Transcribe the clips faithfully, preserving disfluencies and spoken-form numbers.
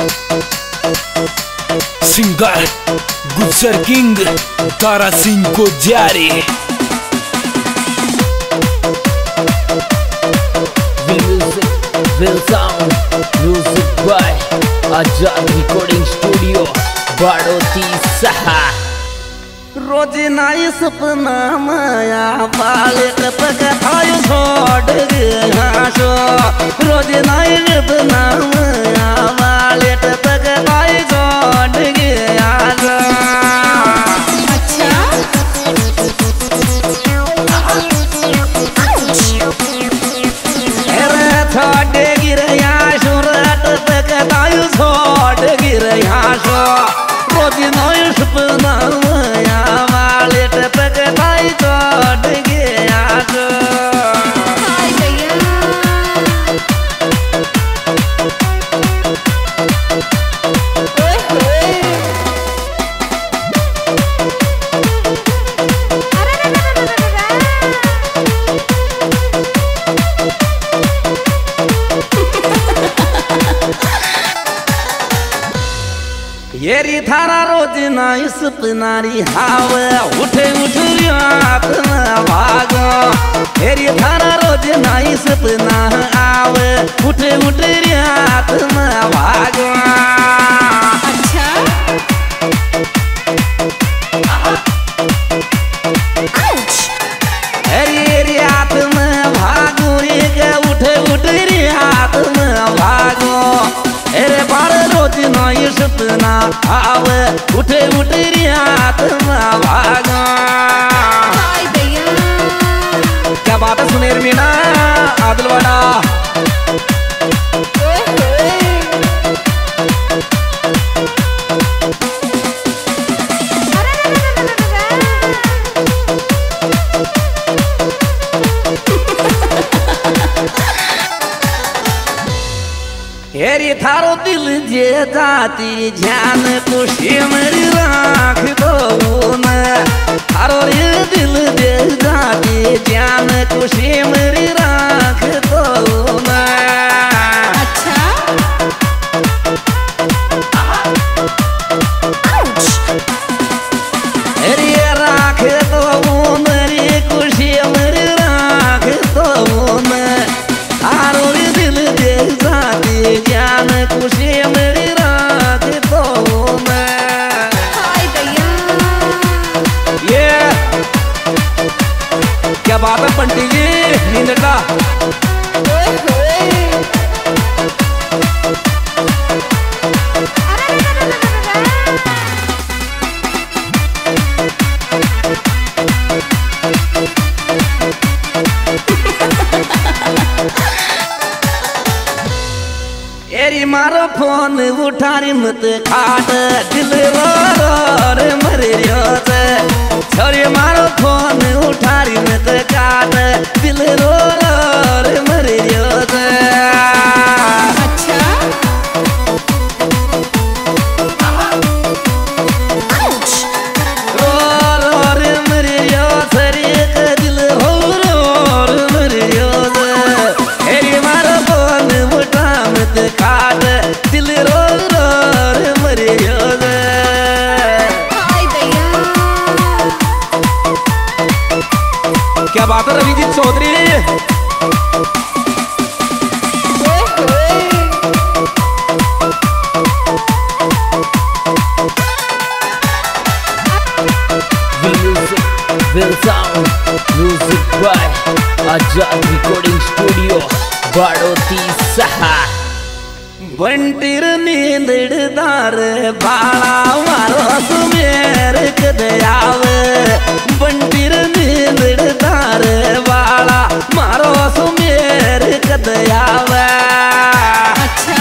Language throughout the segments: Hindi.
सिंगर गुजर किंग तारा सिंह को जारी। Will sound music by Azad recording studio बाड़ोती सहा। रोज नाई सपना माया बाले टपक आयो छोड़ गया शो। रोज नाई सपना माया बाले टपक आयो छोड़ गया शो। छोड़ गिरया शुरत तक तायु छोड़ गिरया शो। रोज नय सपना माया वाले तक तायु छोड़ गया शो। येरी थारा रोज नाई सपनारी हावे उठे उठ रात में भागो। येरी थारा रोज नाई सपना आवे उठे उठ रात में भागो। अच्छा येरी रात में भागो एक उठे उठ रात में भागो। अरे बार रोज नाई सपना आवे उठे उठे रात में भागो। क्या बात है सुनेर मीना आदिलवाड़ा। हेरी थारो दिल जे जाती ध्यान खुशी मेरी राख दो न। थारो ये दिल जे जाती ध्यान खुशी मेरी राख दो न। अच्छा हेरी राख दो मेरी खुशी मेरी राख दो न। थारो ये दिल जे जाती जान खुशी मेरी रात तो मैं। ये क्या बात है बंटी जी नींद का। एरी मारो फोन उठारी मत खाट दिल रो रो रे मरे रोज। छोरी मारो फोन उठारी मत काट दिल रो रो रे मरे रोज। अच्छा रो रो रे मरे रोज रे दिल हो रो रे मरे रोज। एरी मारो फोन उठा मत काट दिल रो रो रे मरे रोज। क्या बात है Ravijeet Chaudhary. Will sound music by Azad recording studio बाड़ोती सहा। बंटीर नींददार बाला मारो सुमेर कदयावे। बंटीर नींददार बाला मारो सुमेर कदयावे। अच्छा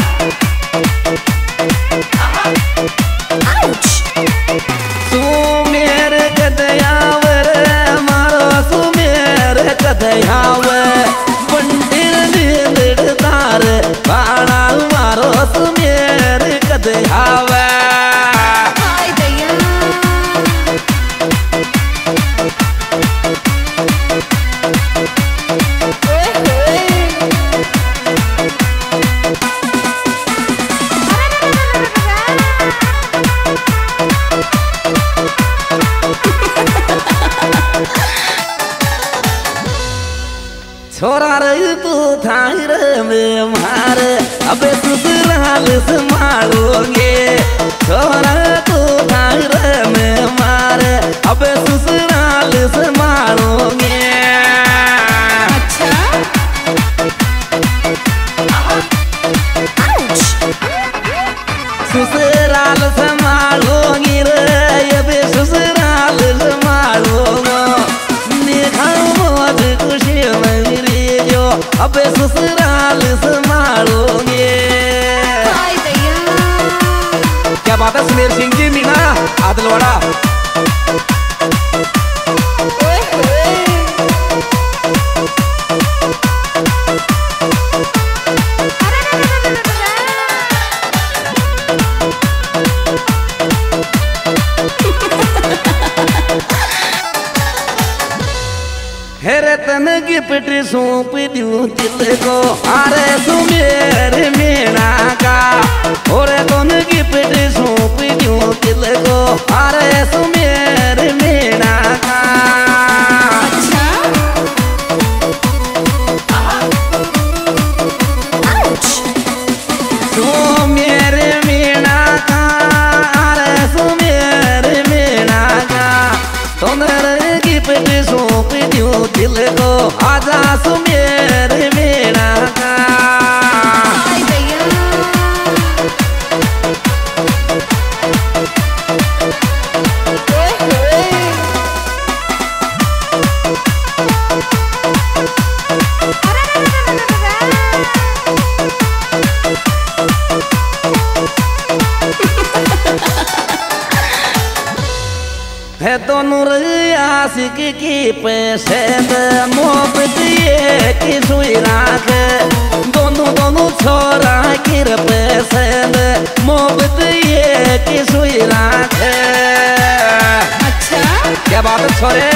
सुमेर कदयावर मारो सुमेर कदयावे। बंटीर नींददार बाला मारो सुमेर कदयावे। ससुराल संभालोगे छोरा तू घर में मार अब ससुराल संभालोगे। ससुराल संभालोगी रे अब ससुराल संभालोगे निखर मौज खुशी मेरी जो अब ससुराल संभालोगे। क्या बात है सुमेर सिंह जी मीना आदलवाड़ा। हेरे तन गिफ्ट सौंप दूं दिल को अरे सुमेर मीना का और तन गिफ्ट सौंप दूं दिल को अरे सुमेर मीना का। सुमेर मीना का अरे सुमेर मीना का तुम्हारे गिफ्ट सौंप दूं दिल को आजा सुमेर मीना का। है दोनों आशिक की पैसे मोहब्बत ये की सुई राख दोनों दोनों छोरा की पैसे मोहब्बत ये की सुई राख। अच्छा क्या बात है छोरे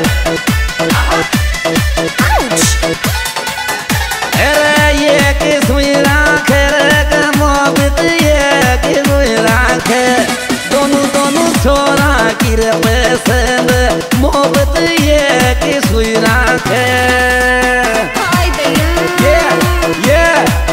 अरे ये की सुई राख मोहब्बत ये की सुई राख दोनों दोनों छोरा की पसंद मोहब्बत ये की सुई राख। ये ये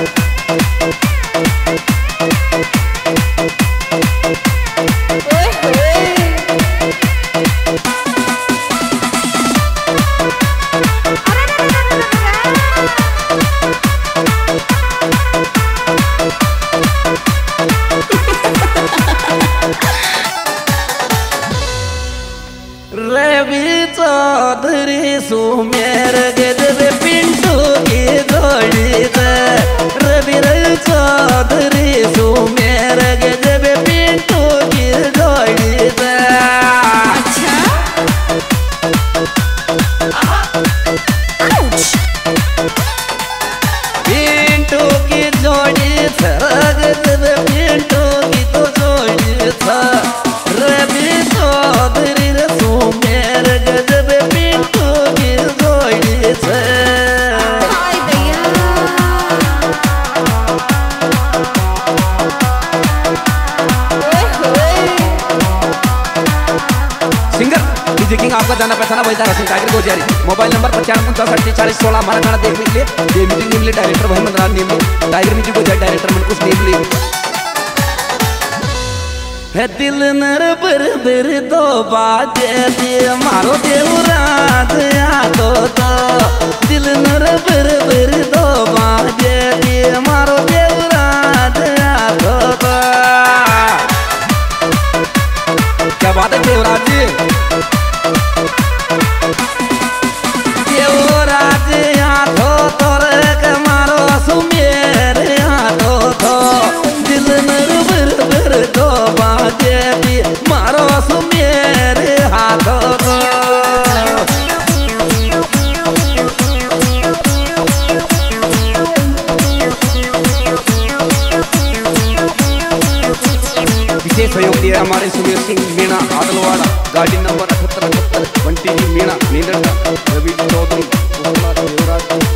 रवि चौधरी सुमेर गजब पिंटू की जोड़ी से रवि चौधरी सुमेर गजब पिंटू की जोड़ी से। पिंटू की जोड़ी से गजब पिंटू की तो जोड़ी था रवि चौधरी सुमेर गजब पिंटू की जोड़ी से। सिंगर डीजे किंग आपका जाना पहचाना वही था टाइगर गोजारी मोबाइल नंबर पचानवे उनचास चालीस सोलह हमारा गाना देखने के लिए मीटिंग नीमले डायरेक्टर वही मंदरान नीमले टाइगर म्यूजिक गोजारी डायरेक्टर मनकुश नीमले। है दिल नर बर बर दो बाजे दिए मारो देवराज यादो तो दिल नर बर बर दो बाजे दिए मारो देवराज यादो तो। क्या बात है देवराज जी देवराज यादो तो रे मारो सुमेर यादो तो दिल नर बर बर दो बाजे मारो सुमेर हाथों को। विशेष सहयोग दिया हमारे सुमेर सिंह मीणा आदलवाड़ा गाड़ी नंबर अठहत्तर अठहत्तर बंटी जी मीणा नीलंडा रवि चौधरी देवराज